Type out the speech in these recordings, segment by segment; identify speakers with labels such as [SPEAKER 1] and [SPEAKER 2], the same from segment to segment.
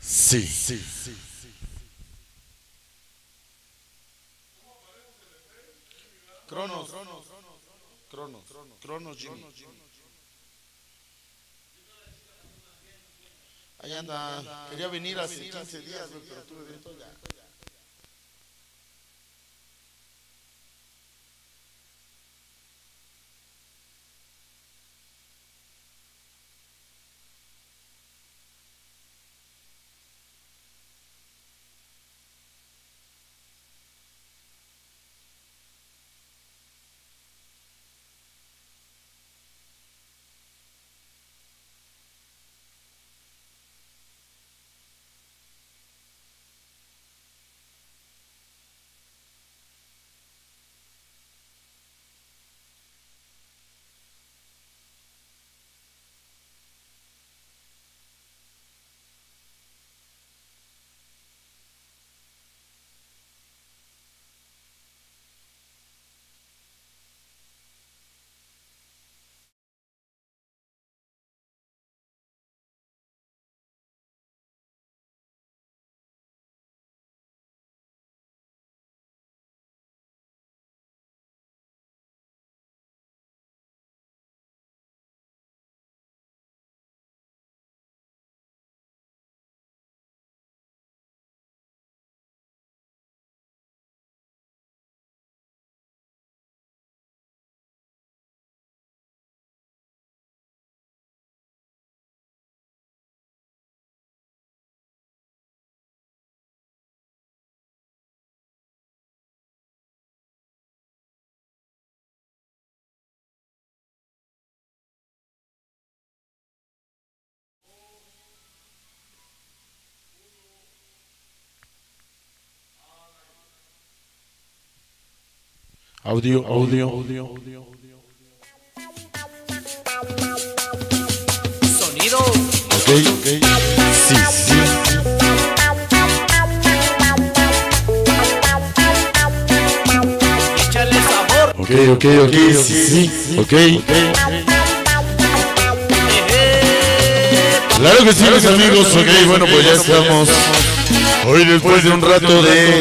[SPEAKER 1] Sí. Cronos, Jimmy. Ahí anda, quería venir hace 15 días, pero tuve viento ya. Audio.
[SPEAKER 2] Sonido.
[SPEAKER 1] Ok. Sí.
[SPEAKER 2] Échale sabor.
[SPEAKER 1] Ok. Sí. Ok. Claro que sí, mis amigos. Ok, bueno, pues ya estamos. Hoy después de un rato de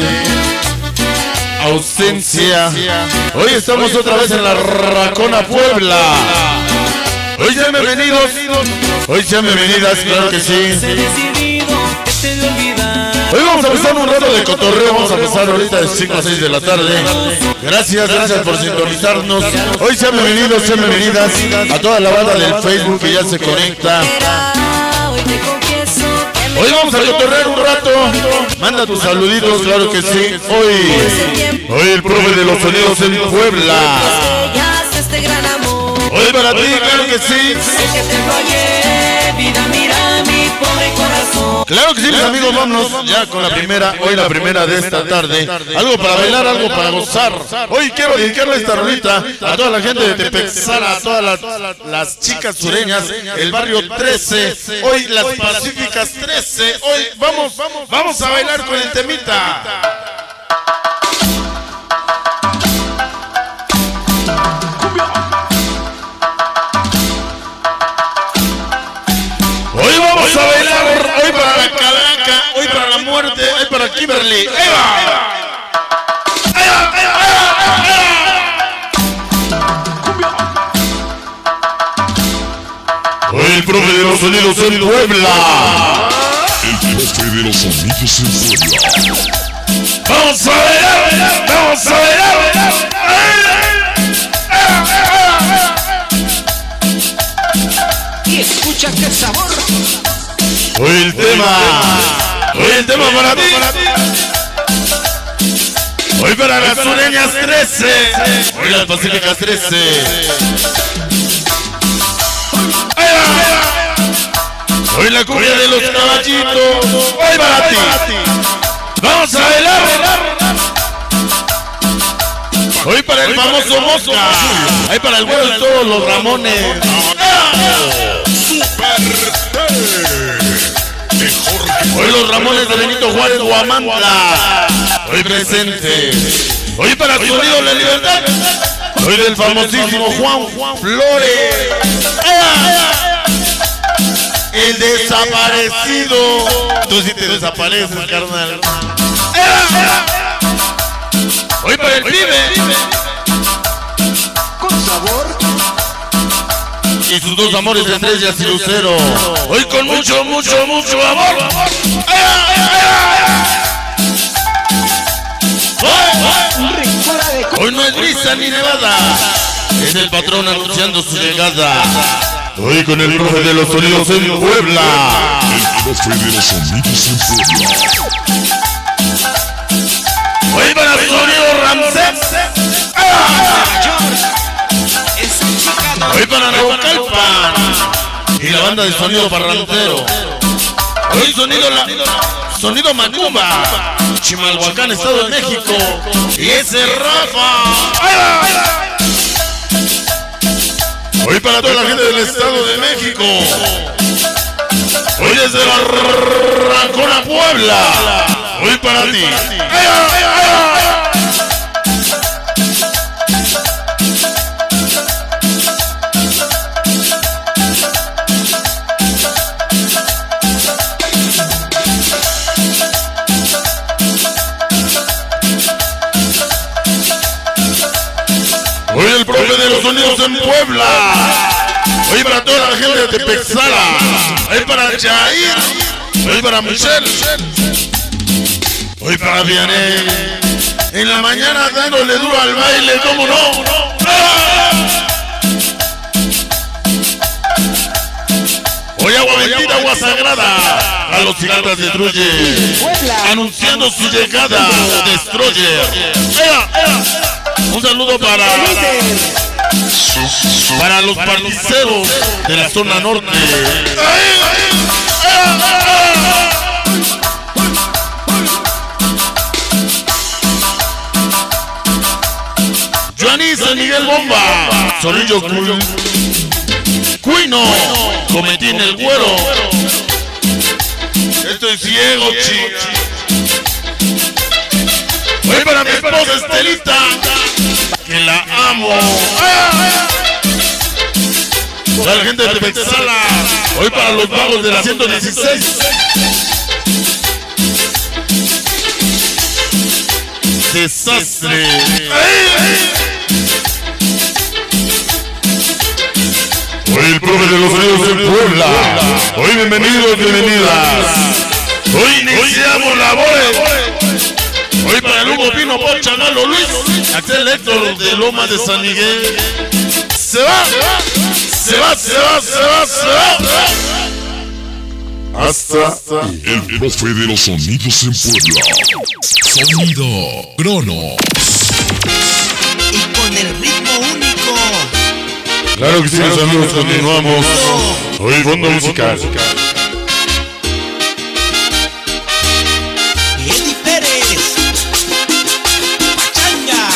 [SPEAKER 1] ausencia. Hoy estamos otra vez en la Racona, Puebla. Hoy sean bienvenidos. Hoy sean bienvenidas, claro que sí. Hoy vamos a empezar un rato de cotorreo. Vamos a empezar ahorita de 5 a 6 de la tarde. Gracias por sintonizarnos. Hoy sean bienvenidos, sean bienvenidas a toda la banda del Facebook que ya se conecta. Hoy vamos a cotorrear un rato. Manda tus saluditos, claro que sí. Hoy el profe de los sonidos en Puebla. Hoy para ti, claro que sí. Claro que sí, mis amigos, vámonos ya con la primera. Hoy la primera de esta tarde. Algo para bailar, algo para gozar. Hoy quiero dedicarle esta rolita a toda la gente de Tepexara, a todas las chicas sureñas, el barrio 13. Hoy las Pacíficas 13. Hoy vamos a bailar con el temita. Hoy vamos a bailar, hoy para la Calaca, hoy para la muerte, hoy para Kimberly. ¡Ahí va! Hoy el profe de los sonidos en Puebla. El profe de los sonidos en Puebla. Vamos a bailar, vamos a bailar.
[SPEAKER 2] Y escucha qué sabor.
[SPEAKER 1] Hoy el tema para ti. Hoy para las sureñas 13. Hoy las Pacíficas 13. Hoy la cumbia de los caballitos. Hoy para ti. Vamos a bailar. Hoy para el famoso Mosca. Hoy para el güero de todos los Ramones. Hoy los Ramones de Benito Juárez, Huamantla. Hoy presente. Hoy para el sonido de la libertad. Hoy del famosísimo Juan Flores. El desaparecido. Tú sí te desapareces, carnal. Hoy para el pibe.
[SPEAKER 2] Con sabor.
[SPEAKER 1] Y sus dos amores, Estrellas y Lucero. Hoy con mucho amor. Hoy no es brisa ni nevada. Es el patrón anunciando su llegada. Hoy con el profe de los sonidos en Puebla.
[SPEAKER 3] El profe de los sonidos en Puebla.
[SPEAKER 1] Hoy para el sonido Ramsés. Hoy para Naucalpan y la banda de sonido parrantero. Hoy sonido Macumba, Chimalhuacán, Estado de México. Y ese Rafa. Hoy para toda la gente del Estado de México. Hoy desde la Rancona, Puebla. Hoy para ti. Hoy el profe de los sonidos en Puebla. Hoy para toda la gente de Tepexala. Hoy para Jair. Hoy para Michelle. Hoy para Vianney. En la mañana dándole duro al baile, ¿cómo no? Hoy agua bendita, agua sagrada. A los gigantes de Truye. Anunciando su llegada. Destroyer. Un saludo para los particeros de la zona norte. Joaní San Miguel Bomba, Solillo Cuino, Cometín el Güero. Estoy ciego, Hoy para mi esposa Estelita, que la amo. Para la gente de Tepexala. Hoy para los vagos de la 116. Desastre. Hoy el profe de los sonidos en Puebla. Hoy bienvenidos, bienvenidas. Hoy iniciamos labores. Hoy para el Hugo Pino, Pocha, Malo, Luis, Axel Héctor de Loma de San Miguel. Se va. Hasta
[SPEAKER 3] el profe de los sonidos en Puebla. Sonido Cronos.
[SPEAKER 2] Y con el ritmo único.
[SPEAKER 1] Claro que sí, mis amigos, continuamos. Hoy fondo musical.
[SPEAKER 2] Eddie Pérez. Pachanga.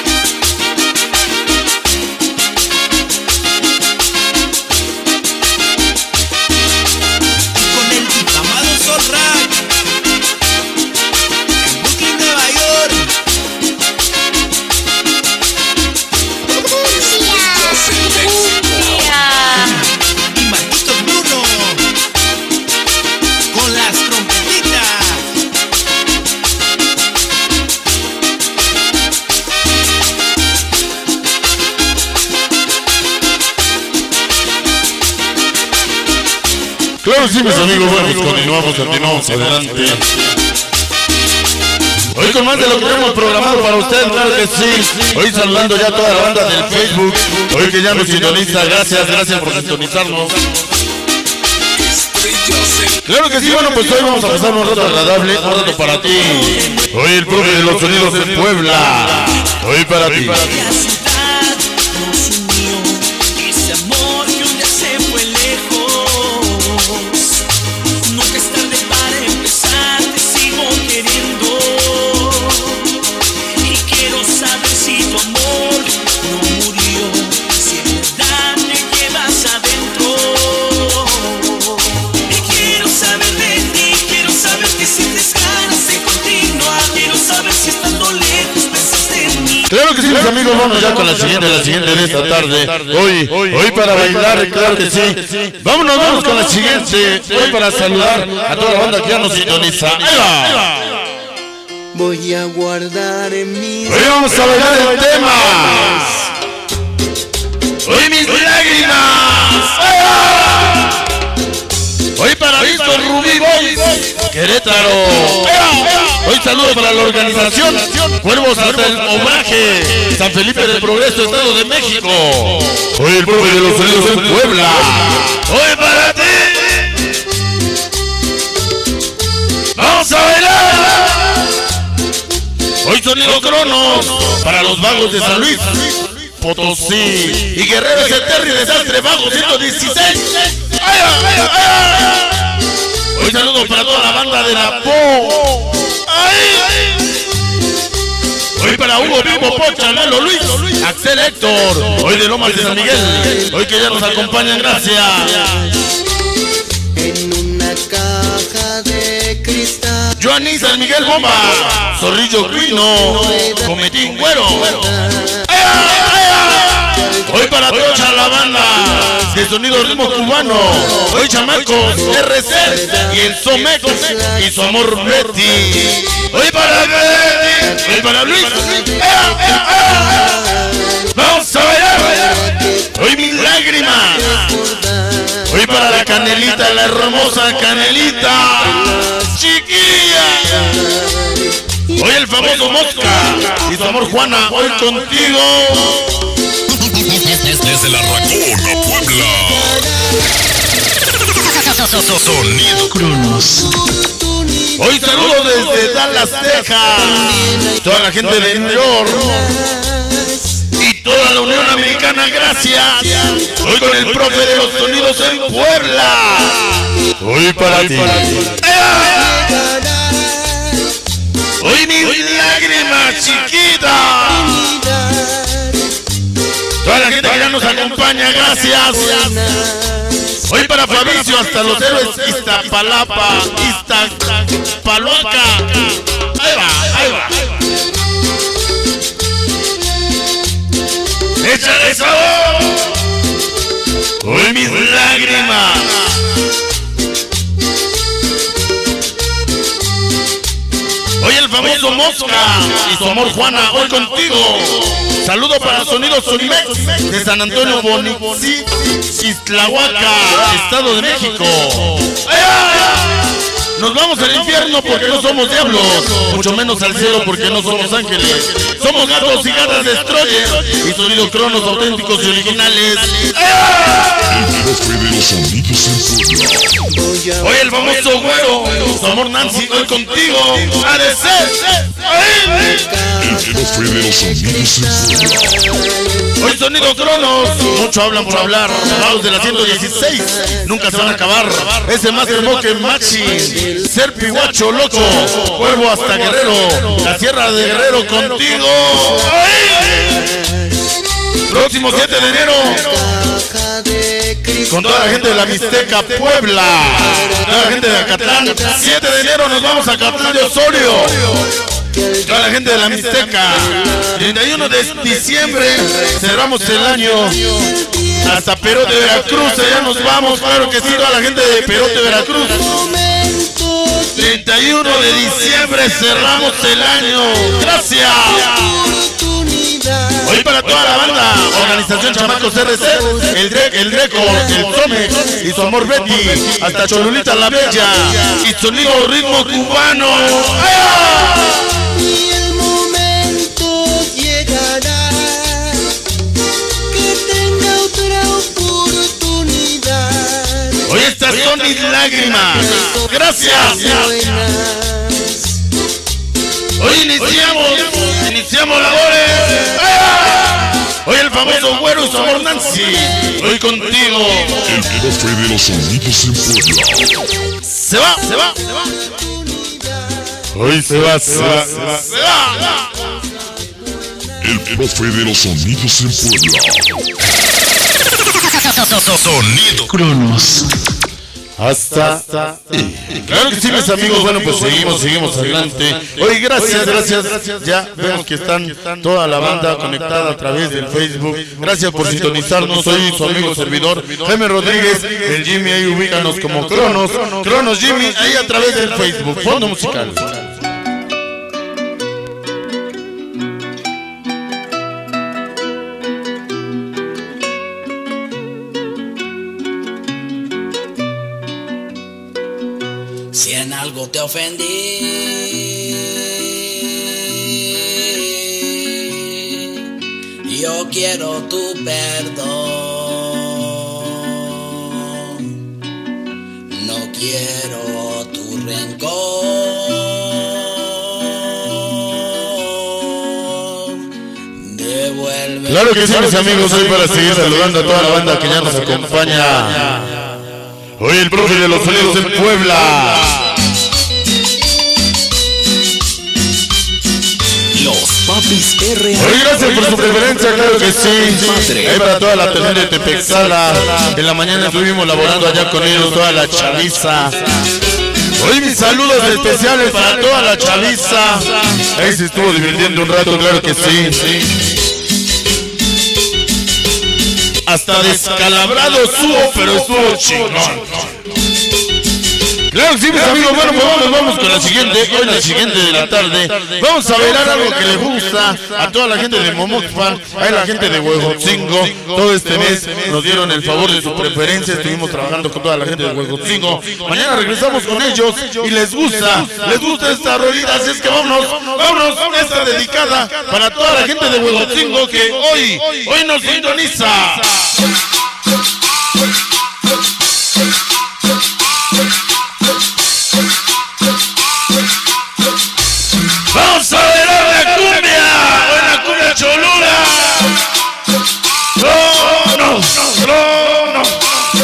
[SPEAKER 2] Y con el difamado Zorrak. En Brooklyn, Nueva York. Y Marquitos Bruno. Con las trompetitas.
[SPEAKER 1] Claro sí, mis amigos, bueno, pues continuamos adelante. Hoy con más de lo que tenemos programado para ustedes, claro que sí. Hoy saludando ya a toda la banda del Facebook. Hoy que ya nos sintoniza, gracias por sintonizarnos. Claro que sí, bueno, pues hoy vamos a pasar un rato agradable, un rato para ti. Hoy el profe de los sonidos en Puebla. Hoy para ti.
[SPEAKER 2] Ese amor que un día se fue lejos. Nunca es tarde para empezar, te sigo queriendo. Y quiero saber si tu amor no murió, si en verdad te llevas adentro. Y quiero saber de ti, quiero saber que sientes ganas de continuar. Quiero saber si estando lejos pensaste en mí.
[SPEAKER 1] Claro que sí, mis amigos, vamos ya con la siguiente de esta tarde. Hoy para bailar, claro que sí. Vamos con la siguiente. Hoy para saludar a toda la banda que ya nos sintoniza. ¡Ahí va!
[SPEAKER 2] Voy a guardar en mis...
[SPEAKER 1] Hoy vamos a bailar el tema. Hoy mis lágrimas. ¡Ahí va! Hoy para Víctor Rubí Boys, Querétaro. Hoy saludo para la organización Cuervos hasta el Obraje, San Felipe del Progreso, Estado de México. Hoy el profe de los sonidos en Puebla. Hoy para ti. Vamos a bailar. Hoy sonido Cronos para los vagos de San Luis Potosí y Guerreros Eterni Desastre Vago 116. Hoy saludo para toda la banda de la Po. Hoy para Hugo, Vivo, Pocha, Lalo, Luis, Axel, Héctor. Hoy de Lomas de San Miguel. Hoy que ya nos acompañan, gracias.
[SPEAKER 2] En una caja de cristal.
[SPEAKER 1] Joaní, San Miguel, Bomba. Zorrillo, Guino, Cometín, Güero. Hoy para toda la banda de sonido ritmo cubano. Hoy chamacos, RC y el Somex y su amor Betty. Hoy para Betty, hoy para Luis. Vamos a bailar. Hoy mis lágrimas. Hoy para la Canelita, la hermosa Canelita. Chiquilla. Hoy el famoso Mosca y su amor Juana. Hoy contigo.
[SPEAKER 3] Desde la Racona, Puebla. Sonido Cronos.
[SPEAKER 1] Hoy saludo desde Dallas, Texas. Toda la gente de New York y toda la Unión Americana, gracias. Hoy con el profe de los sonidos en Puebla. Hoy para ti. Hoy mis lágrimas, chiquita. Toda la gente que ya nos acompaña, gracias. Hoy para Fabricio hasta los héroes Iztapalapa, Iztapaloca. Ahí va. Échale sabor. Hoy mis lágrimas. Hoy el famoso Mosca y su amor Juana, hoy contigo. Saludo para Sonido Sonimex de San Antonio Bonici, Iztlahuaca, Estado de México. Nos vamos al infierno porque no somos diablos, mucho menos al cielo porque no somos ángeles. Somos gatos y gatas destroyer y Sonido Cronos auténticos y originales. Hoy el famoso Güero, su amor Nancy, hoy contigo. ADC. Hoy Sonido Cronos, mucho hablan por hablar. Lados de la 116, nunca se van a acabar. Ese Master Moque Maxi. Serpi, Guacho, Loco, Cuervo hasta Guerrero, la Sierra de Guerrero contigo. Próximo 7 de enero, con toda la gente de la Mixteca, Puebla, toda la gente de Acatlán. 7 de enero nos vamos a Acatlán de Osorio. Toda la gente de la Mixteca. 31 de diciembre cerramos el año hasta Perote, Veracruz. Allá nos vamos, claro que sí, toda la gente de Perote, Veracruz. 31 de diciembre cerramos el año. Gracias. Hoy para toda la banda, Organización Chamacos RC, el Greco, el Somex y su amor Betty, hasta Cholulita la Bella y sonido ritmo cubano.
[SPEAKER 2] Y el momento llegará que tenga otra oportunidad.
[SPEAKER 1] Hoy estas son mis lágrimas. Gracias. Hoy iniciamos labores. Hoy el famoso Güero y su amor Nancy. Hoy contigo.
[SPEAKER 3] El profe de los sonidos en Puebla.
[SPEAKER 1] Se va. Hoy se va.
[SPEAKER 3] El profe de los sonidos en Puebla. Sonido Cronos.
[SPEAKER 1] Hasta. Claro que sí, mis amigos. Bueno, pues seguimos adelante. Oye, gracias. Ya vemos que están toda la banda conectada a través del Facebook. Gracias por sintonizarnos. Soy su amigo servidor Jaime Rodríguez. El Jimmy, ahí ubícanos como Cronos Jimmy, ahí a través del Facebook. Fondo musical.
[SPEAKER 2] Si en algo te ofendí, yo quiero tu perdón. No quiero tu rencor. Devuelve.
[SPEAKER 1] Claro que sí, mis amigos, hoy para seguir saludando a toda la banda que ya nos acompaña. Hoy el profe de los sonidos en Puebla.
[SPEAKER 2] Los Papis R.
[SPEAKER 1] Hoy gracias por su preferencia, claro que sí. Ahí para toda la televisión de Tepexala. En la mañana estuvimos laborando allá con ellos, toda la chaviza. Hoy mis saludos especiales para toda la chaviza. Ahí se estuvo divirtiendo un rato, claro que sí. Hasta descalabrado subo, pero estuvo chingón. Claro que sí, mis amigos. Bueno, pues vamos con la siguiente. Hoy la siguiente de la tarde. Vamos a bailar algo que le gusta a toda la gente de Momoxpan, a la gente de Huejotzingo. Todo este mes nos dieron el favor de su preferencia. Estuvimos trabajando con toda la gente de Huejotzingo. Mañana regresamos con ellos y les gusta esta rolita. Así es que vámonos. Esta dedicada para toda la gente de Huejotzingo que hoy nos sintoniza. Vamos a bailar la cumbia cholula. No.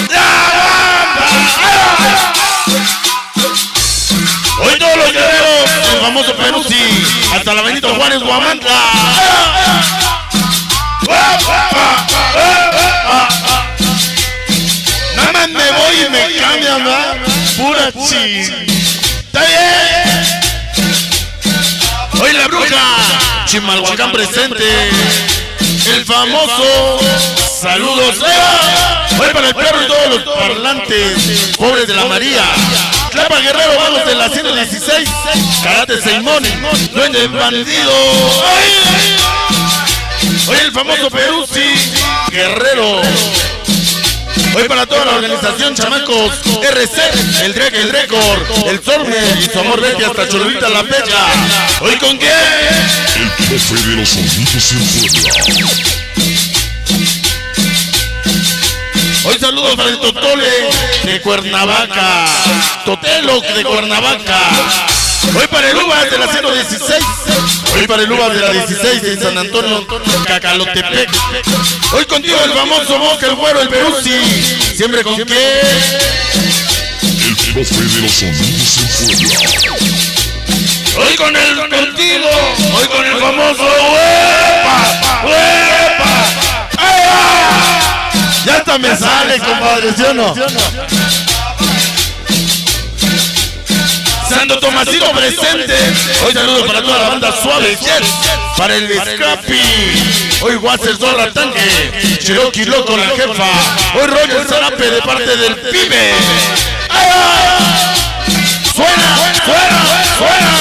[SPEAKER 1] Hoy todos los guerreros, el famoso Peruzzi, hasta la Benito Juárez, Guamantla. Nada más me voy y me cambian, ¿verdad? Pura Está bien. Hoy la bruja Chimalhuacán presente. El famoso. Saludos. Hoy para el perro y todos los parlantes pobres de la María. Clapa Guerrero, vamos de la 116. Karate Seimón, Duende Bandido. Hoy el famoso Peruzzi Guerrero. Hoy para toda la organización Chamacos RC, el Record, el Sorme y su amor Betty hasta Cholulita La Pecha. ¿Hoy con quién?
[SPEAKER 3] El profe de los sonidos en Puebla.
[SPEAKER 1] Hoy saludos para el Totole de Cuernavaca, Totelo de Cuernavaca. Hoy para el Uvas de la 116. Hoy para el Uvas de la 16 de San Antonio, Cacalotepec. Hoy contigo el famoso Boca, el Güero, el Peruzzi. ¿Siempre con qué?
[SPEAKER 3] El profe de los sonidos en Puebla.
[SPEAKER 1] Hoy con el contigo. Hoy con el famoso ¡Huepa! Ya hasta me sale, compadre, ¿sí o no? Santo Tomasito presente. Hoy saludos para toda la banda Suave Jet. Para el Scrappy. Hoy Wasser Zorra Tanque. Cherokee Loco la jefa. Hoy Roger Zarape de parte del Pibe. ¡Suena!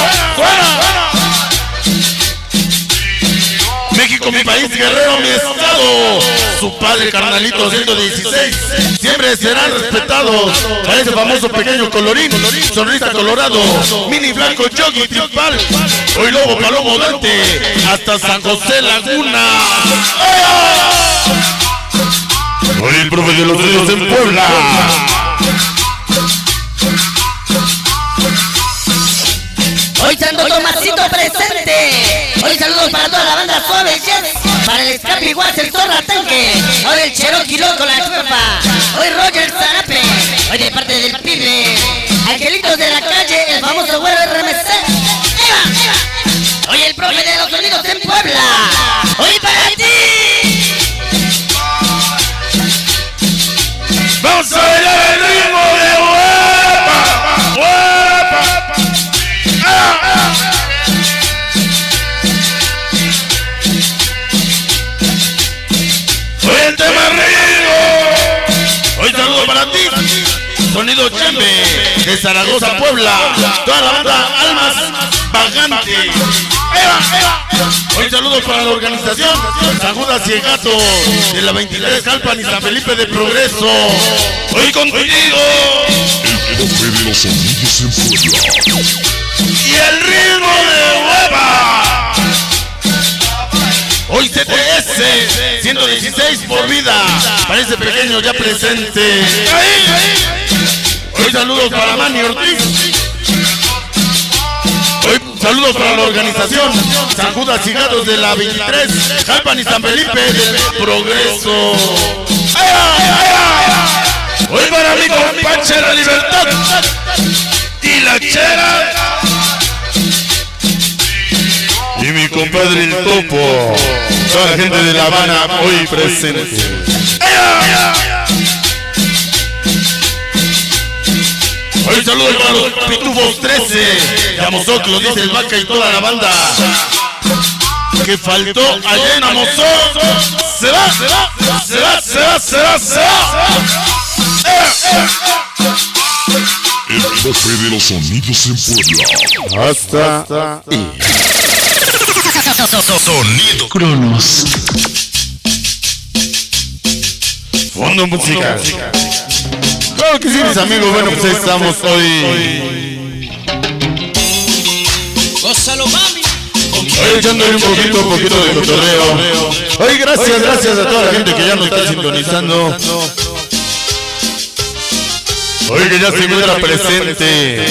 [SPEAKER 1] México, mi país, Guerrero, mi estado. Su padre, carnalito 116. Siempre serán respetados. Para ese famoso pequeño colorín. Sonrisa Colorado. Mini Blanco, Yogi, Tripal. Hoy Lobo, Palomo, Dante. Hasta San José Laguna. Hoy el profe de los sonidos en Puebla.
[SPEAKER 4] Hoy Santo Tomasito presente. Hoy saludos para toda la banda Suave Jets. Para el Scrappy Watts, el Zorra Tanque. Hoy el Cherokee Loco la jefa. Hoy Roger Zarape. Hoy de parte del Pibe. Angelitos de la calle, el famoso Güero RMC. Hoy el profe de los sonidos en Puebla. Hoy para ti.
[SPEAKER 1] Vamos a bailar el ritmo de Sonido Chembe de Zaragoza, Puebla. Toda la banda Almas Vagante. Hoy saludos para la organización San Judas y el Gato de la 23 Jalpan y San Felipe de Progreso. Hoy contigo
[SPEAKER 3] El profe de los sonidos en Puebla.
[SPEAKER 1] y el ritmo de hueva. Hoy CTS 116 por vida. Parece pequeño ya presente. Hoy saludos para Manny Ortiz. Hoy saludos para la organización San Judas y Gatos de la 23 Jalpan y San Felipe del Progreso. Hoy para mi compache La Libertad y la Chera y mi compadre el Topo. Toda la gente de La Habana hoy presente. Hoy saludos para los Pitufos 13 de Amozoclo, dice el Vaca y toda la banda que faltó allá en Amozoclo. Se va, se va, se va, se va, se va, se va.
[SPEAKER 3] El profe de los sonidos en Puebla.
[SPEAKER 1] Hasta
[SPEAKER 3] Sonido Cronos.
[SPEAKER 1] fondo musical. Claro que sí, mis amigos. Bueno, pues estamos hoy
[SPEAKER 2] Gózalo, mami.
[SPEAKER 1] hoy echándole un poquito de cotorreo. Hoy gracias a toda la gente que ya nos está sintonizando. Hoy que ya se encuentra presente.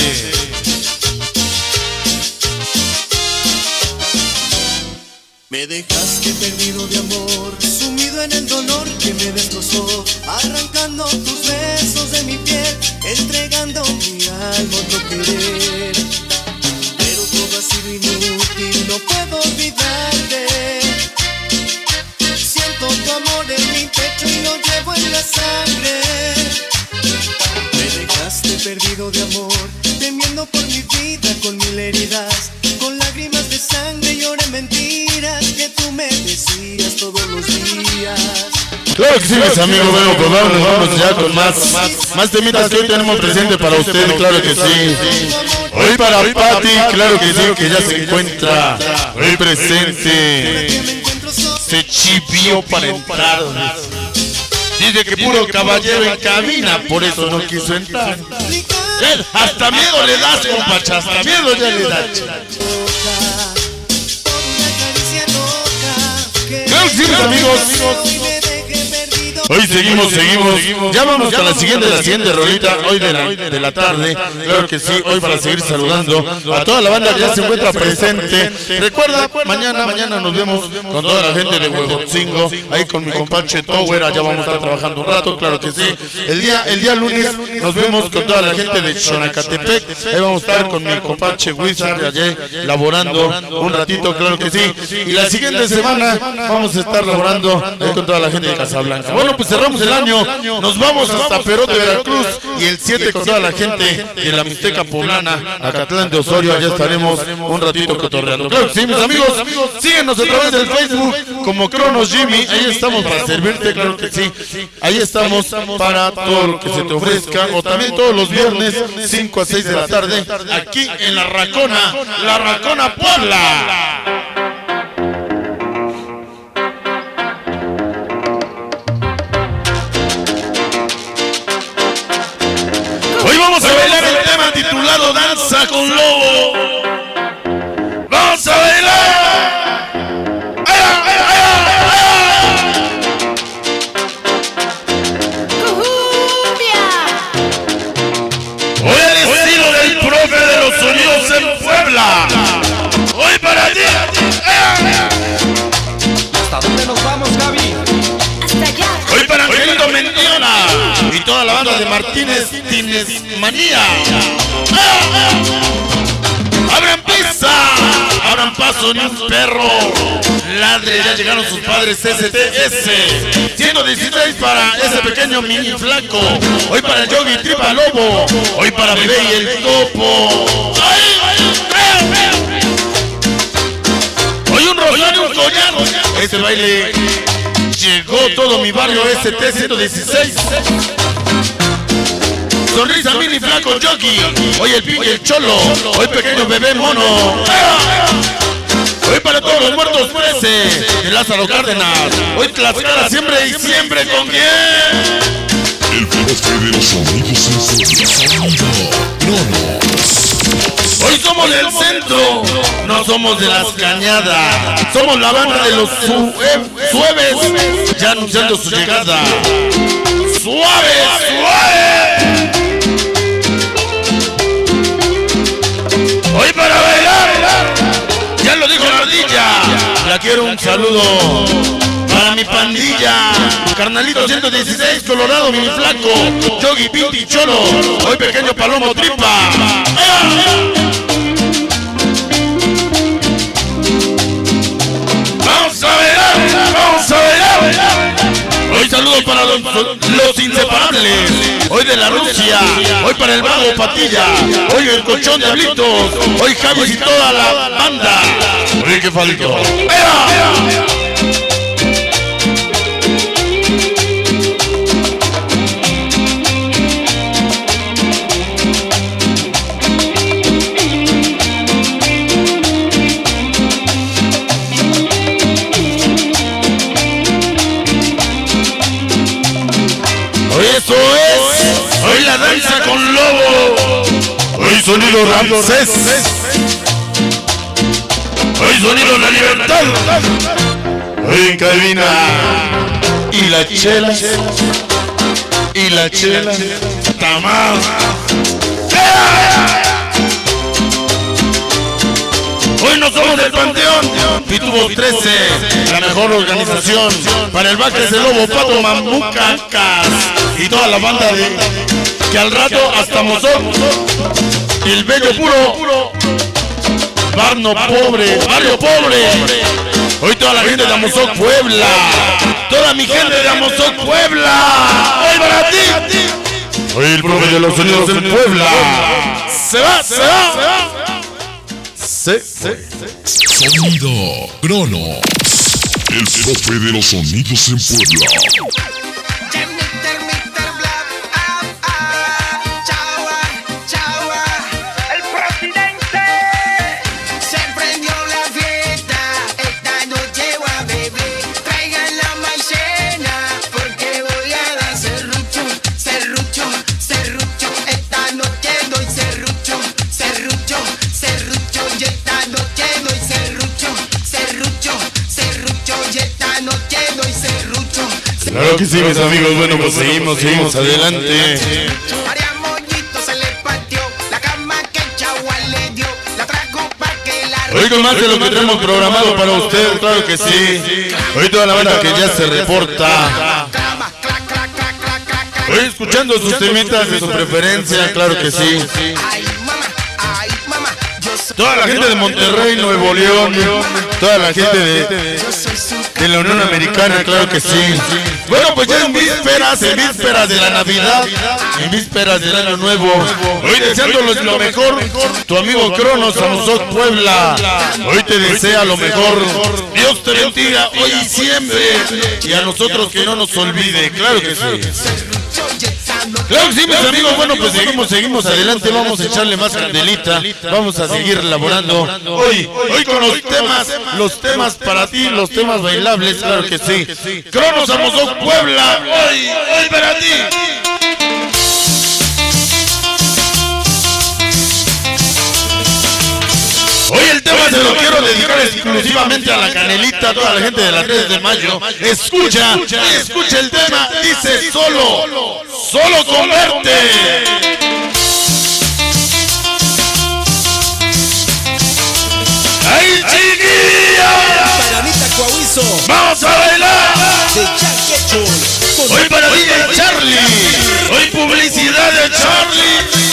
[SPEAKER 5] Me dejaste perdido de amor, sumido en el dolor que me destrozó, arrancando tus besos de mi piel, entregando mi alma a otro querer. Pero todo ha sido inútil, no puedo olvidarte. Siento tu amor en mi pecho y lo llevo en la sangre. Me dejaste perdido de amor, temiendo por mi vida con mil heridas, con lágrimas de sangre lloré mentiras que tú me decías todos los días.
[SPEAKER 1] Claro que sí, mis amigos. Bueno, pues vamos ya con más temitas que hoy tenemos presente para ustedes. Claro que sí. Hoy para Pati, claro que sí, que ya se encuentra hoy presente. Se chivió para entrar. Dice que puro caballero en cabina, por eso no quiso entrar. Hasta miedo le das, compacha, hasta miedo ya le das. Claro que sí, mis amigos. Hoy seguimos. Ya vamos con la siguiente rolita hoy de la tarde. Claro que sí, hoy para seguir saludando a toda la banda que ya se encuentra presente. Recuerda, mañana nos vemos con toda la gente de Huejotzingo, ahí con mi compadre Tower. Allá vamos a estar trabajando un rato, claro que sí. El día lunes nos vemos con toda la gente de Xonacatepec. Ahí vamos a estar con mi compadre Wizard allá laborando un ratito, claro que sí. Y la siguiente semana vamos a estar laborando ahí con toda la gente de Casablanca. Bueno, pues cerramos el año, nos vamos hasta Perote, Veracruz, y el 7 con toda la gente de la Mixteca Poblana, Acatlán de Osorio. Allá estaremos un ratito cotorreando. Claro que sí, mis amigos, síguenos a través del Facebook como Cronos Jimmy. Ahí estamos para servirte, claro que sí. Ahí estamos para todo lo que se te ofrezca, o también todos los viernes 5 a 6 de la tarde aquí en La Racona Puebla. Hoy vamos a bailar el tema titulado Danza con Lobo. ¡Vamos a bailar! Hoy el estilo del profe de los sonidos en Puebla. Hoy para ti.
[SPEAKER 6] ¿Hasta dónde nos vamos, Gaby?
[SPEAKER 4] Hasta allá.
[SPEAKER 1] Hoy para Angelito Mendiona y toda la banda de Martínez Tines Manía. ¡Abran pista! ¡Abran paso, ni un perro! Ladre, ya llegaron sus padres STS. 116 para ese pequeño mini flaco. Hoy para el Yogi Tripa Lobo. Hoy para Bebé y el Topo. Hoy un rojón y un collar. Este baile llegó todo mi barrio ST 116. Sonrisa mini flaco jockey. Hoy el pinche el cholo. Hoy pequeño bebé mono. Hoy para todos los muertos 13 de Lázaro Cárdenas. Hoy Tlaxcala siempre y siempre con quién.
[SPEAKER 3] El profe de los sonidos en Puebla. Sonido Cronos.
[SPEAKER 1] Hoy somos del centro, no somos de las cañadas. Somos la banda de los suaves, ya anunciando su llegada. ¡Suave, suave! Hoy para bailar, ya lo dijo la ardilla. La quiero un saludo para mi pandilla. Carnalito 116, Colorado, mini flaco, Yogi, Pinti, Cholo. Hoy pequeño palomo tripa. Vamos a bailar, vamos a bailar. Hoy saludos para los inseparables. Hoy de la Rusia. Hoy para el mago Patilla. Hoy el colchón de Blitos. Hoy Javi y toda la banda. Oye, qué faltó. Eso es, hoy la danza con lobo, hoy sonido Ramsés, hoy sonido la libertad, hoy en cabina, y la chela, tamar. Hoy no somos del Panteón, Pitubos 13, la mejor organización para el Baques del Lobo, Pato Mamucacas y toda la banda de que al rato hasta Mozón, el bello puro, barrio pobre. Hoy toda la gente de Amozoc, Puebla, toda mi gente de Amozoc, Puebla. Hoy para ti. Hoy el profe de los sonidos en Puebla. Se va.
[SPEAKER 3] Sonido Cronos. El profe de los sonidos en Puebla.
[SPEAKER 2] El presidente se prendió la fiesta. Esta noche voy a beber. Traigan la maicena porque voy a dar serrucho. Esta noche doy serrucho. Y esta noche doy serrucho. Y esta noche doy serrucho.
[SPEAKER 1] Claro que sí, mis amigos. Bueno, pues seguimos adelante.
[SPEAKER 2] María Moñito se le partió la cama que el chagual le dio. La trajo pa' que la
[SPEAKER 1] Hoy con más de lo que tenemos programado para usted, claro que sí. Hoy toda la banda que ya se reporta. Hoy escuchando sus temitas de su preferencia, claro que sí.
[SPEAKER 2] Ay, mamá, yo soy
[SPEAKER 1] Toda la gente de Monterrey, Nuevo León, toda la gente de la Unión Americana, claro que sí. Bueno, pues ya en vísperas de la Navidad, en vísperas del Año Nuevo, hoy deseándoles lo mejor, tu amigo Cronos, Amozoc, Puebla, hoy te desea lo mejor. Dios te bendiga hoy y siempre, y a nosotros que no nos olvide, claro que sí. Claro que sí, mis amigos, bueno, pues seguimos adelante, vamos a echarle más candelita, vamos a seguir elaborando hoy con los temas para ti, los temas bailables, claro que sí. Cronos, Amozoc, Puebla, hoy para ti. Hoy el tema se lo quiero dedicar exclusivamente a la canelita, a toda la gente de la 3 de mayo. Escucha el tema, dice solo converte. ¡Ay, chiquilla! ¡Vamos a bailar! Hoy para DJ Charlie, hoy publicidad de Charlie.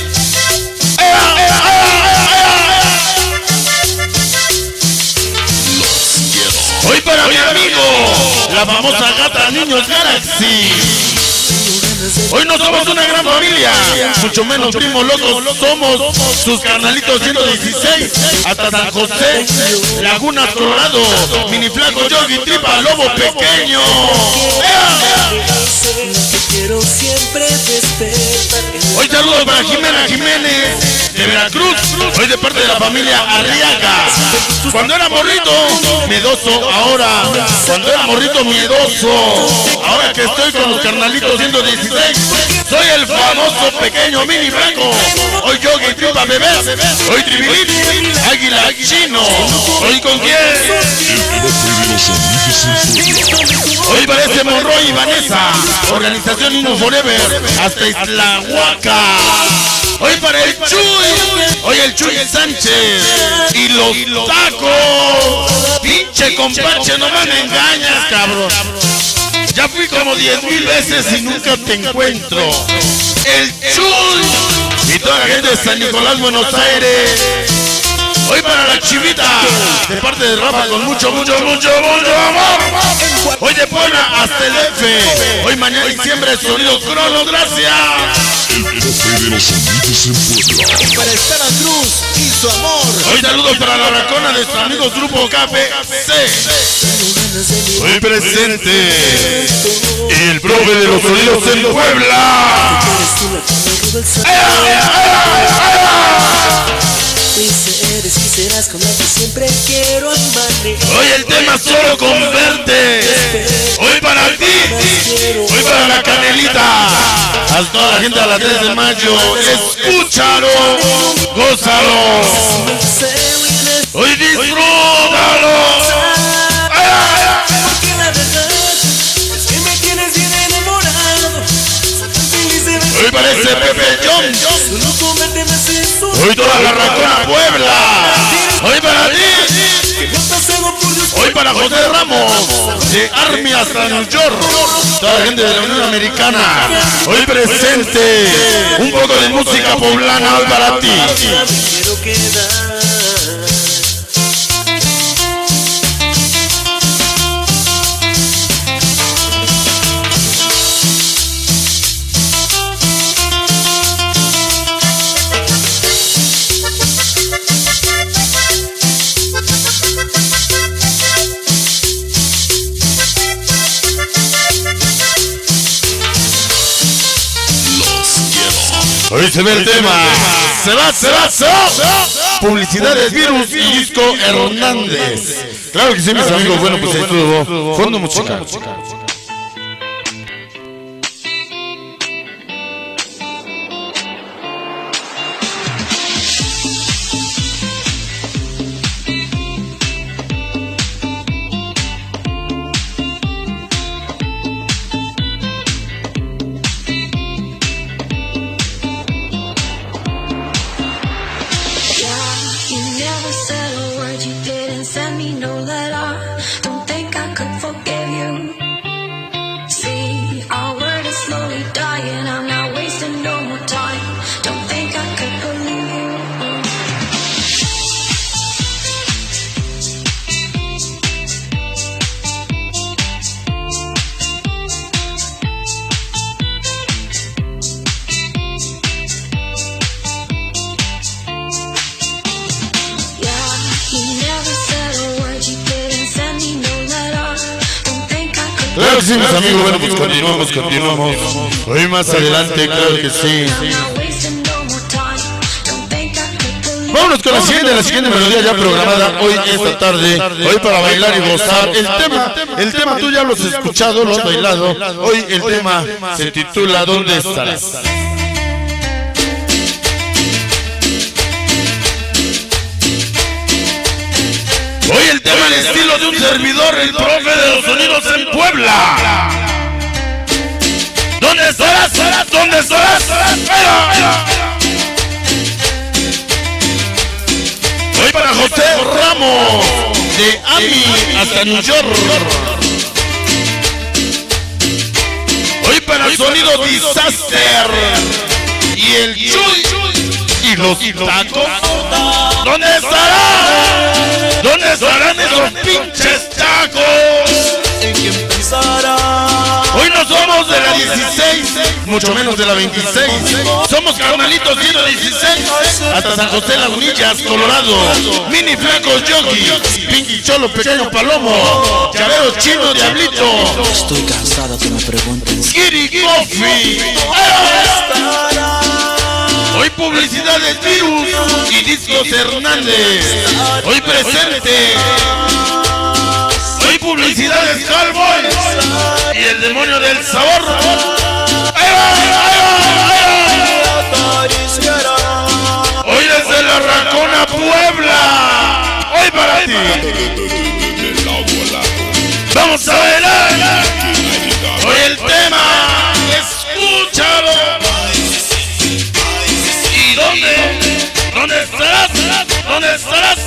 [SPEAKER 1] Hoy para mi amigo, la famosa gata Niños Galaxy. Hoy no somos una gran familia, mucho menos primos locos, somos sus carnalitos 116, hasta San José, Lagunas, Colorado, mini flaco, Yogi, tripa, lobo pequeño.
[SPEAKER 5] quiero siempre despertar.
[SPEAKER 1] Hoy saludos para Jimena Jiménez de Veracruz. Hoy de parte de la familia Arriaga. Cuando era morrito, miedoso. Ahora, cuando era morrito, miedoso. Ahora que estoy con los carnalitos 116, soy el famoso pequeño mini blanco. Hoy yogi, tripa, bebé. Hoy tribilín, águila, chino. Hoy con quién. Hoy parece Monroy y Vanessa. Organización Nino Forever. Hasta Islahuaca. Hoy para el Chuy. Hoy el Chuy Sánchez. Y los tacos. Pinche comparche, no me engañas, cabrón. Ya fui como 10,000 veces y nunca te encuentro. El Chuy. Y toda la gente de San Nicolás, Buenos Aires. Hoy para la Chivita, de parte de Rafa, con mucho amor. Hoy de Puebla hasta el F. Hoy mañana y siempre sonidos Crono, gracias.
[SPEAKER 3] El profe de los sonidos en Puebla.
[SPEAKER 5] Para estar a Cruz y su amor.
[SPEAKER 1] Hoy saludos para la racona de sus amigos Grupo KPC. Hoy presente el profe de los sonidos en Puebla.
[SPEAKER 5] Eres y serás con la que siempre quiero amanecer.
[SPEAKER 1] Hoy el tema solo con verte. Hoy para ti. Hoy para la Canelita. A toda la gente a las 3 de mayo. Escúchalo. Gózalo. Hoy disfrútalo.
[SPEAKER 5] Porque la verdad es que me tienes bien enamorado.
[SPEAKER 1] Hoy parece Pepe John.
[SPEAKER 5] Solo con verte me siento.
[SPEAKER 1] Hoy toda la racona Puebla. Hoy para ti. Hoy para José Ramos. De Army hasta New York. Toda la gente de la Unión Americana. Hoy presente. Un poco de música poblana hoy para ti.
[SPEAKER 5] Quiero quedar.
[SPEAKER 1] Hoy se ve el tema. Se va. Publicidades Virus y Disco Hernández. Claro que sí, mis amigos. Bueno, pues ahí estuvo. Fondo musical. Claro que sí, mis amigos, bueno, pues continuamos. Hoy más adelante, claro que sí. Vámonos con la siguiente melodía ya programada hoy esta tarde. Hoy para bailar y gozar. El tema tú ya lo has escuchado, lo has bailado. Hoy el tema se titula ¿Dónde estarás? Hoy el tema al estilo de un servidor, el profe de los sonidos en Puebla. ¿Dónde estarás? ¿Dónde estarás? Hoy para José Ramos, de Ami hasta New York. Hoy para el sonido Disaster y el Chuy y los tacos. ¿Dónde estarán? ¿Dónde estarán esos pinches tacos? Hoy no somos de la 16, mucho menos de la 26. Somos carnalitos 116. Hasta San José Lagunillas, Colorado. Mini flacos yogi, Pinky Cholo, pequeño palomo, llavero chino, diablito.
[SPEAKER 7] Estoy cansado que me pregunten.
[SPEAKER 1] Kiri Coffee. Hoy publicidades Virus y Discos Hernández. Hoy presente. Hoy publicidades Cowboy y el demonio del sabor. ¡Ahí va, ahí va, ahí va! Hoy desde la Racona, Puebla. Hoy para ti. Vamos a bailar. Hoy el tema. Escúchalo. ¿Y dónde? ¿Dónde estarás? ¿Dónde estarás?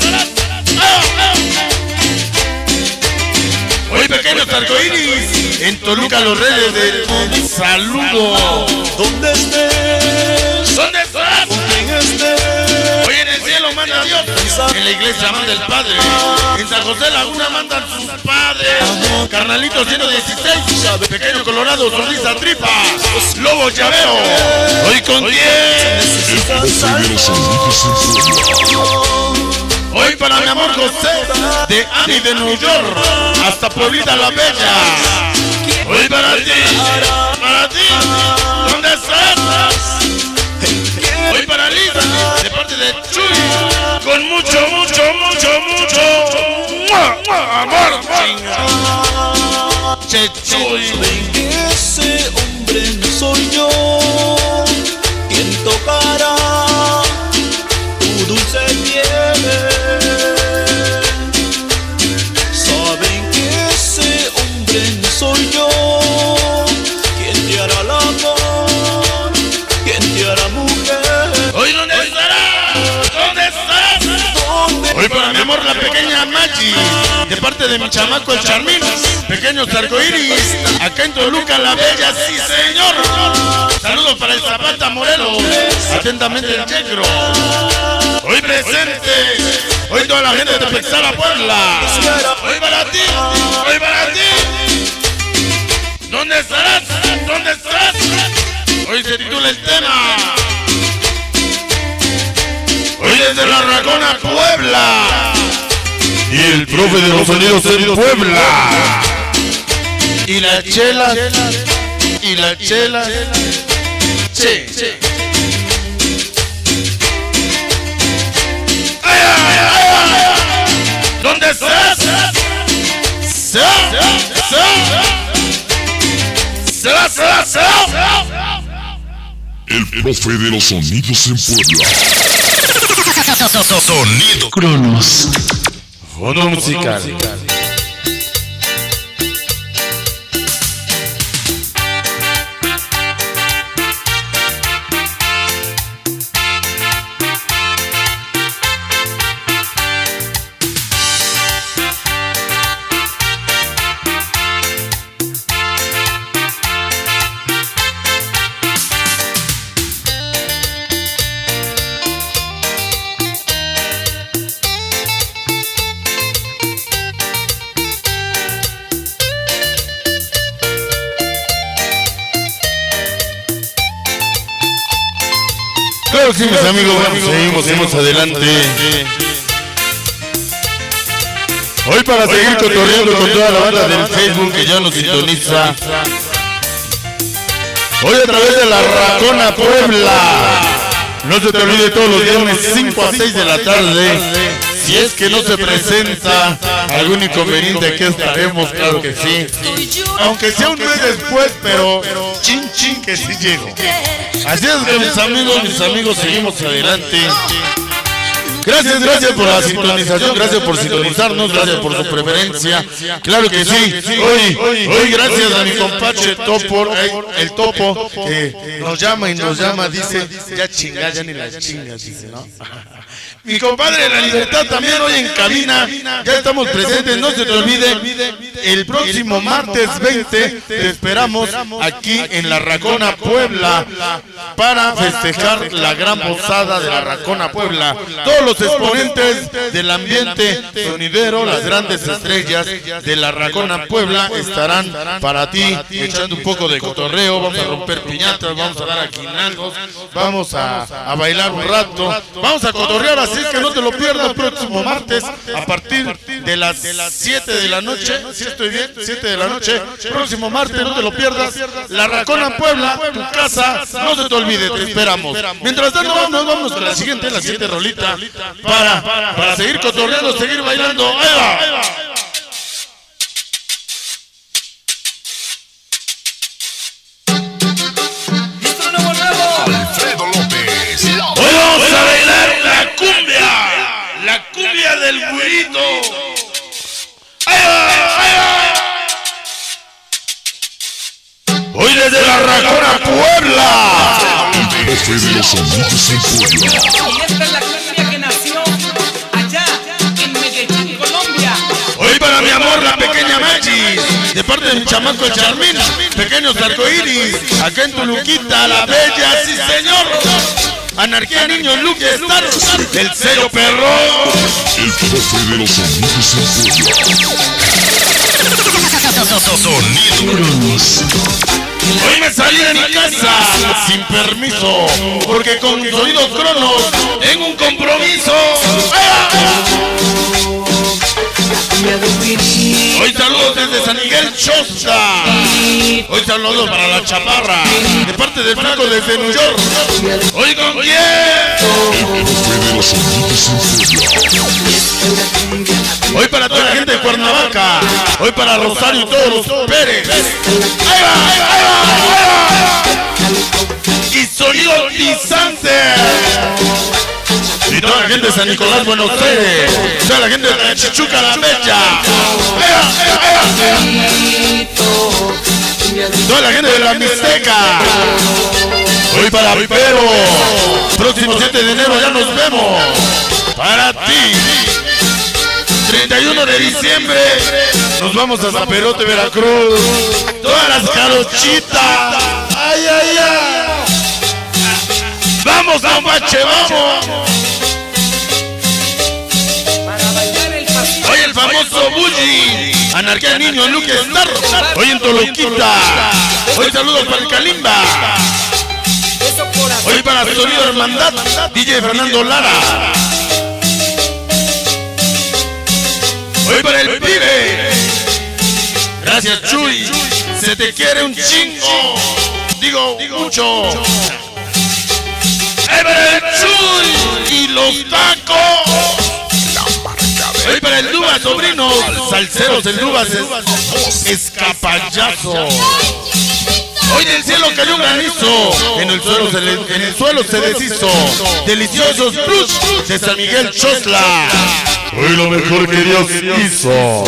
[SPEAKER 1] Hoy pequeños arcoíris en Toluca, los Reyes del saludo.
[SPEAKER 5] ¿Dónde estés?
[SPEAKER 1] ¿Dónde estarás?
[SPEAKER 5] ¿Con quién estés?
[SPEAKER 1] Hoy en el cielo manda Dios, en la iglesia manda el Padre, en San José Laguna mandan sus padres. Carnalito 116, pequeño Colorado, sonrisa tripa, lobo llavero. Hoy con 10. Hoy para mi amor José, de Ani de New York, hasta Pueblita la Bella. Hoy para ti, ¿dónde estás? Hoy para Lisa, de parte de Chuy, con mucho amor. Che Chuy.
[SPEAKER 5] Ese hombre no soy yo. ¿Quién tocará tu dulce piel? Saben que ese hombre no soy yo. ¿Quién te hará el amor? ¿Quién te hará mujer?
[SPEAKER 1] Hoy ¿dónde estarás? ¿Dónde estás? Hoy para mi amor la pequeña Maggi, de parte de mi chamaco el Charmín, pequeños arcoíris, acá en Toluca la Bella, sí señor. Saludos para el Zapata Morelos, atentamente el Checro. Hoy presente, hoy toda la gente de Tepexala, Puebla. Hoy para ti, hoy para ti. ¿Dónde estarás? ¿Dónde estarás? Hoy se titula el tema. Hoy desde la Racona, Puebla. Y el profe de los sonidos en Puebla. Y la chela. Y la chela. Che. ¿Dónde estás? Se va.
[SPEAKER 3] El profe de los sonidos en Puebla.
[SPEAKER 8] Sonido Cronos.
[SPEAKER 1] Fondo musical. Claro que sí, mis amigos, seguimos adelante. Hoy para seguir cotorreando con toda la banda del Facebook que ya nos sintoniza. Hoy a través de la Racona, Puebla. No se te olvide todos los viernes 5 a 6 de la tarde. Si es que no se presenta algún inconveniente, aquí estaremos, claro que sí. Aunque sea un mes después, pero chin que sí llego. Así es que mis amigos, seguimos adelante. Gracias por la sintonización, gracias por sintonizarnos, gracias por su preferencia. Claro que sí. Hoy gracias a mi compadre Topo, el Topo, que nos llama, dice, ya chinga, ya ni las chingas, dice, ¿no? Mi compadre de la Libertad también hoy en cabina, ya estamos presentes, no se te olvide, el próximo martes 20 te esperamos aquí en la Racona, Puebla, para festejar la gran posada de la Racona, Puebla. Todos los exponentes del ambiente sonidero, las grandes estrellas de la Racona Puebla estarán para ti echando un poco de cotorreo. Vamos a romper piñatas, vamos a dar aguinaldos, vamos a bailar un rato, vamos a cotorrear, así que no te lo pierdas próximo martes a partir de las 7 de la noche. Si estoy bien, 7 de la noche, próximo martes, no te lo pierdas. La Racona Puebla, tu casa, no se te olvide, te esperamos. Mientras tanto, vamos con la siguiente rolita para seguir cotorreando, seguir bailando. ¡Ahí va!
[SPEAKER 3] Alfredo López.
[SPEAKER 1] Hoy vamos a bailar la cumbia del güerito. ¡Ahí va! ¡Ahí va! Hoy desde la Racona Puebla.
[SPEAKER 3] El jefe de los sonidos en Puebla.
[SPEAKER 8] Y esta es la cumbia que nació allá en Medellín, Colombia.
[SPEAKER 1] Hoy para mi amor, la pequeña Machis, de parte de mi chamaco el Charmín, pequeños arcoíris, acá en Toluquita, la bella, sí señor. Anarquía Niño Luque Star, el sello perro.
[SPEAKER 3] El jefe de los sonidos en Puebla. Sonidos.
[SPEAKER 1] Hoy me salí de mi casa sin permiso, porque con Sonidos Cronos tengo un compromiso. Hoy saludos desde San Miguel Chosta. Hoy saludos para la Chaparra, de parte del Flaco desde New York. Hoy con quién.
[SPEAKER 3] El jefe de los sonidos en Puebla.
[SPEAKER 1] Hoy para toda la gente de Cuernavaca. Hoy para Rosario y todos los Pérez. Ahí va, ahí va, ahí va, ahí va. Y Sonido Pisante. Y toda la gente de San Nicolás, Buenos Aires. Toda la gente de la Chichuca, la Mecha. Ahí va, ahí va, ahí va. Toda la gente de la Mixteca. Hoy para Vipero. Próximo 7 de enero ya nos vemos. Para ti. 31 de diciembre nos vamos a Zaperote, Veracruz. Todas las jarochitas. Ay, ay, ay. Vamos, Apache, vamos. Hoy el famoso Bully, Anarquía Niño Luque Star. Hoy en Toluquita. Hoy saludos para el Kalimba. Hoy para Sonido Hermandad, DJ Fernando Lara. Hoy para el pibe. Gracias, Chuy. Se te quiere un chingo. Digo mucho. Hoy para el Chuy y los tacos. Hoy para el Duba, sobrinos. Salseros, el Duba escapallazo. Hoy del cielo cayó un granizo, en el suelo se deshizo. Deliciosos plus de San Miguel Chosla. Hoy lo mejor que Dios hizo.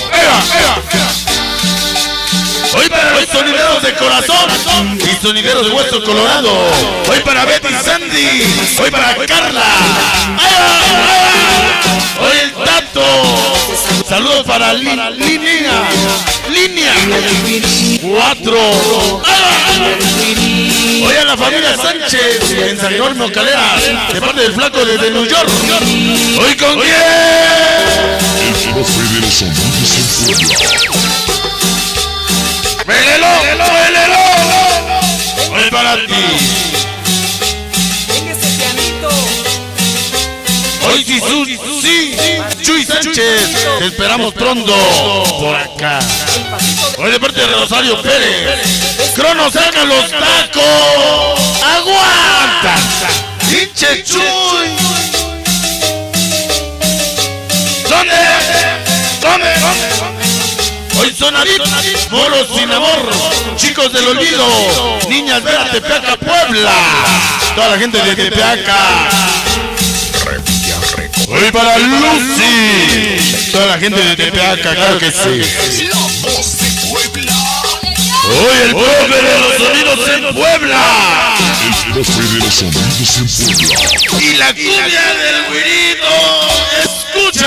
[SPEAKER 1] Hoy para los sonideros de corazón y sonideros de hueso colorado. Hoy para Betty Sandy. Hoy para Carla. Hoy el Tato. Saludos para Línea 4. Hoy a la familia Sánchez en San Jerónimo Calera, de parte del Flaco desde New York. Hoy con quién.
[SPEAKER 3] El jefe de los sonidos en Puebla.
[SPEAKER 1] ¡Vélelo! Hoy para ti. Hoy sí, Chuy Sánchez, te esperamos pronto por acá. Hoy de parte de Rosario Pérez. Crono, saca los tacos. ¡Aguanta! ¡Pinche Chuy! ¿Dónde? Hoy son moros sin amor, chicos del olvido, niñas de la Tepeaca, Puebla. Toda la gente de Tepeaca. Hoy para Lucy. Toda la gente de Tepeaca, claro que sí.
[SPEAKER 3] La voz de Puebla.
[SPEAKER 1] Hoy el profe de los sonidos en Puebla.
[SPEAKER 3] El jefe de los sonidos en Puebla.
[SPEAKER 1] Y la cumbia del güirito. Escucha.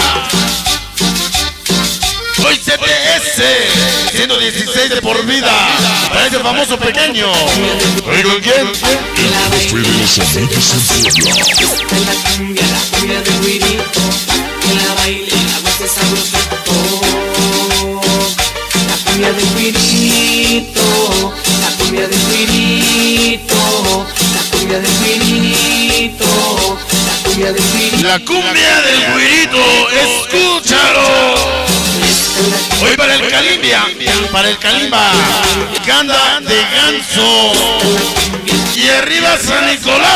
[SPEAKER 1] Hoy CTS 116 de por vida para ese famoso pequeño. ¿Hoy con quién?
[SPEAKER 3] El jefe de los sonidos en Puebla.
[SPEAKER 1] La cumbia del güirito, escúchalo. Hoy para el Calimba, Ganda de Ganso. Y arriba San Nicolás.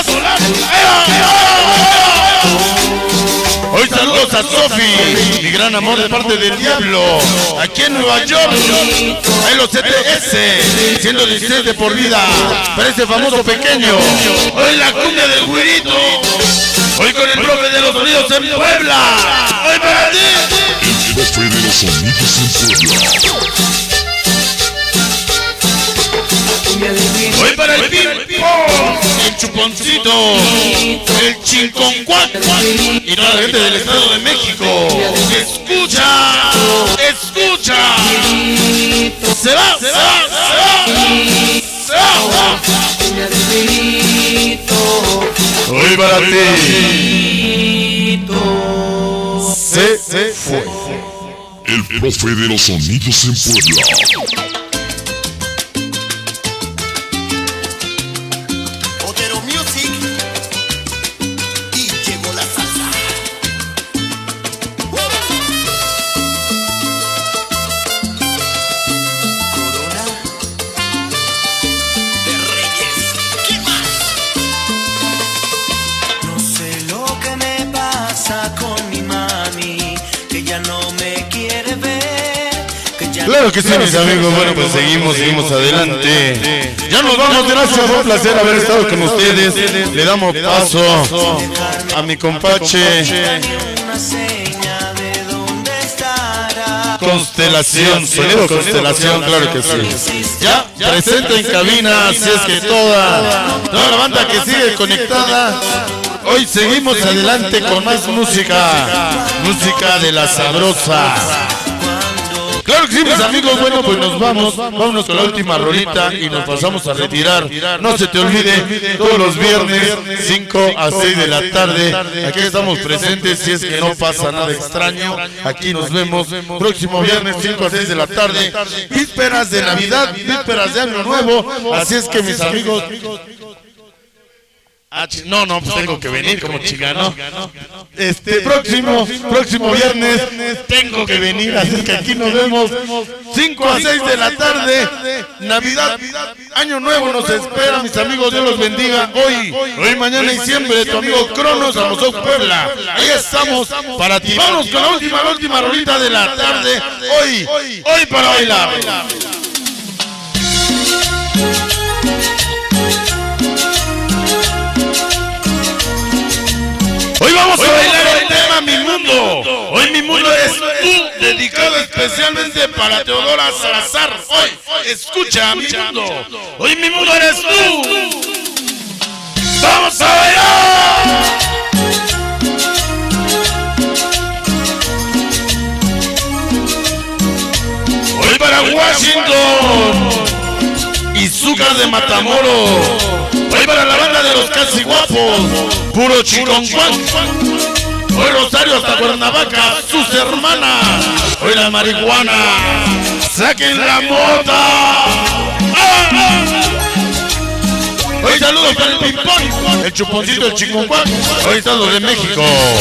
[SPEAKER 1] Hoy saludos a Sofi, mi gran amor de parte del Diablo, aquí en Nueva York. Ahí los CTS, siendo 16 de por vida, para ese famoso pequeño. Hoy la cumbia del güirito. Hoy con el profe de los sonidos en Puebla. Hoy para ti.
[SPEAKER 3] El profe de los sonidos en Puebla.
[SPEAKER 1] Hoy para el Ping-Pong, el Chuponcito, el Chinconcuac y toda la gente del Estado de México. Escucha, escucha. Se va. Hoy para ti. Se fue.
[SPEAKER 3] El profe de los sonidos en Puebla.
[SPEAKER 1] Claro que sí, mis amigos. Bueno, pues seguimos adelante. Ya nos vamos, gracias, fue un placer haber estado con ustedes. Le damos paso a mi compache Constelación, sonido Constelación, claro que sí. Ya presente en cabina, así es que toda la banda que sigue conectada. Hoy seguimos adelante con más música de la sabrosa. Claro que sí, mis amigos, bueno, pues nos vámonos con la última rolita y nos pasamos a retirar. No se te olvide, todos los viernes, 5 a 6 de la tarde, aquí estamos presentes, si es que no pasa nada extraño, aquí nos vemos, próximo viernes, 5 a 6 de la tarde, vísperas de Navidad, vísperas de Año Nuevo, así es que mis amigos... No, pues tengo que venir como chingano. Próximo viernes tengo que venir, así que aquí nos vemos 5 a 6 de la tarde. Navidad, Año Nuevo nos espera, mis amigos, Dios los bendiga. Hoy, mañana y siempre, tu amigo Cronos, Samosoc, Puebla. Ahí estamos para ti. Vamos con la última rolita de la tarde. Hoy para bailar. Hoy vamos a bailar el tema Mi Mundo. Hoy Mi Mundo es tú, dedicado especialmente para Teodora Salazar. Hoy, escucha Mi Mundo. Hoy Mi Mundo eres tú. ¡Vamos a bailar! Hoy para Washington y Zúcar de Matamoros. Hoy para la banda de los Casi Guapos, puro Chiconcuac. Hoy Rosario hasta Cuernavaca, sus hermanas. Hoy la marihuana, saquen la mota. Hoy saludos para el Ping-Pong, el Chuponcito, el Chiconcuac. Hoy están los de México.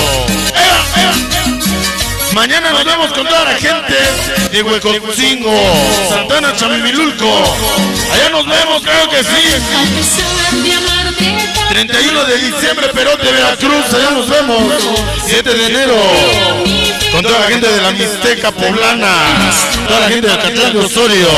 [SPEAKER 1] Mañana nos vemos con toda la gente de Huecocingo, Santana, Chamimilulco. Allá nos vemos, creo que sí. 31 de diciembre, Perote, Veracruz. Allá nos vemos. 7 de enero. Con toda la gente de la Mixteca Poblana. Toda la gente de Acatlán de Osorio.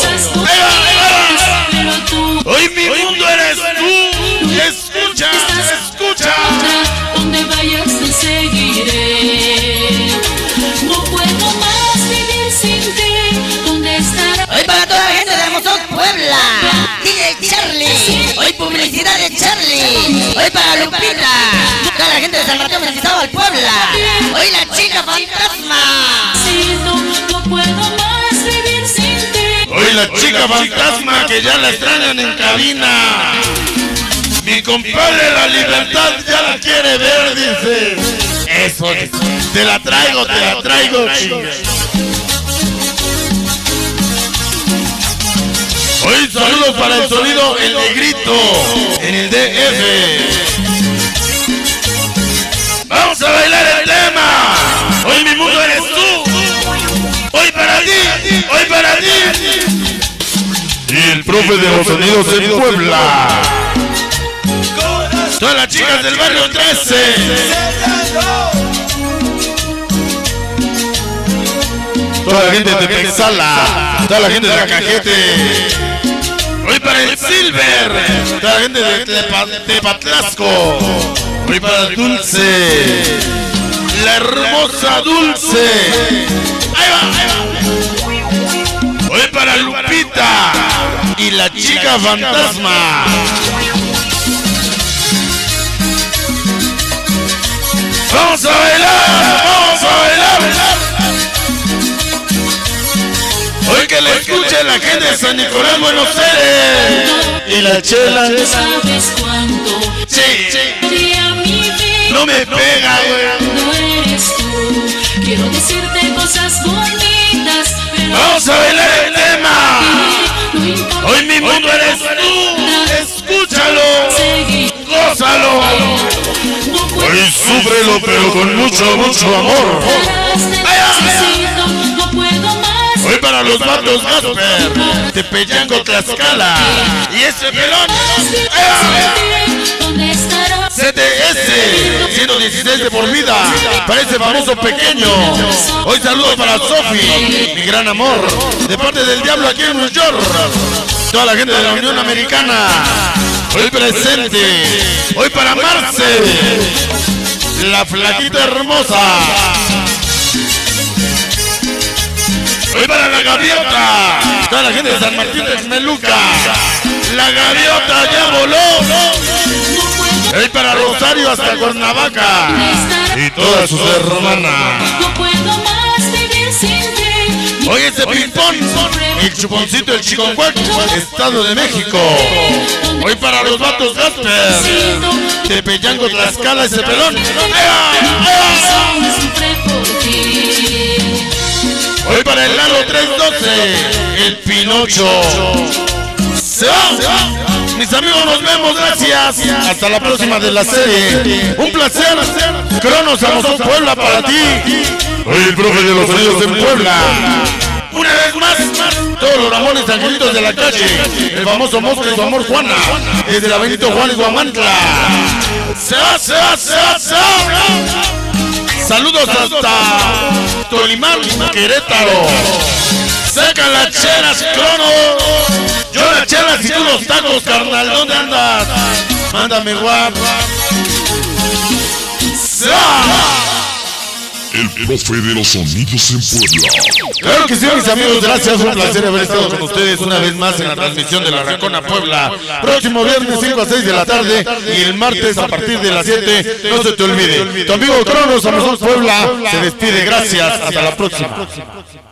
[SPEAKER 1] Hoy Mi Mundo eres tú. Escucha.
[SPEAKER 9] Donde vayas te seguiré. No puedo más vivir sin ti. ¿Dónde estarás?
[SPEAKER 4] Hoy para toda la gente de Hermoso Puebla, DJ Charlie. Hoy publicidad de Charlie. Hoy para Lupita, toda la gente de San Mateo Mendizábal, Puebla. Hoy la chica fantasma.
[SPEAKER 9] No puedo más vivir sin ti.
[SPEAKER 1] Hoy la chica fantasma que ya la extrañan en cabina. Mi compadre La Libertad ya la quiere ver, dice. Eso, te la traigo, chinga. Hoy saludos para el sonido El Negrito en el DF. para ti. Y el profe de los sonidos en Puebla. Todas las chicas del barrio 13. Toda la gente de Tepexala. Toda la gente de Cajete. Hoy para el Silver. Toda la gente de Tepatlasco. Hoy para Dulce. La hermosa Dulce. Ahí va, ahí va. Hoy para Lupita. Y la chica fantasma. Vamos a bailar, vamos a bailar. Hoy que le escuche la gente de San Nicolás, Buenos Aires. Y la chela.
[SPEAKER 9] ¿Sabes cuánto?
[SPEAKER 1] Sí,
[SPEAKER 9] Sí. A mi vida.
[SPEAKER 1] No me pega, güey.
[SPEAKER 9] No eres tú. Quiero decirte cosas bonitas, pero
[SPEAKER 1] Vamos a bailar el tema.
[SPEAKER 9] no importa.
[SPEAKER 1] Hoy mi mundo eres tú. Escúchalo.
[SPEAKER 9] Seguir.
[SPEAKER 1] Gózalo. Hoy súbrelo, pero con mucho, mucho amor.
[SPEAKER 9] No puedo más.
[SPEAKER 1] Hoy para los vatos Gasper, Tepeyango, Tlaxcala. Y ese pelón.
[SPEAKER 9] ¿Dónde estará?
[SPEAKER 1] CTS 116 de por vida. Para ese famoso pequeño. Hoy saludos para Sofi, mi gran amor. De parte del diablo aquí en New York. Toda la gente de la Unión Americana. Hoy presente. Hoy para Marce, la flaquita hermosa. Hoy para la gaviota. Toda la gente de San Martín de Xmeluca. La gaviota ya voló. Hoy para Rosario hasta Cuernavaca. Y todas sus hermanas.
[SPEAKER 9] No puedo más vivir sin ti.
[SPEAKER 1] Hoy ese ping-pong. El chuponcito del Chiconcuac, Estado de México. Hoy para los vatos Gasper. Tepeyango, Tlaxcala, ese pelón. Hoy para el Lalo 312, el Pinocho. Se va. Mis amigos, nos vemos, gracias. Hasta la próxima de la serie. Un placer. Cronos Amazon Puebla para ti. Hoy el profe de los sonidos en Puebla. Una vez más, todos los Ramones angelitos de la calle. El famoso Mosca y su amor Juana. Desde la Benito Juárez Guamantla. Se va, se va, se va, se va. Saludos hasta Tolimar, Querétaro. Saca las chelas, Crono. Yo las chelas y tú los tacos, carnal. ¿Dónde andas? Mándame guap. Se va.
[SPEAKER 3] El profe de los sonidos en Puebla.
[SPEAKER 1] Claro que sí, mis amigos, gracias, un placer haber estado con ustedes una vez más en la transmisión de la Racona Puebla. Próximo viernes 5 a 6 de la tarde y el martes a partir de las 7, no se te olvide. Tu amigo Cronos Amazon Puebla se despide, gracias, hasta la próxima.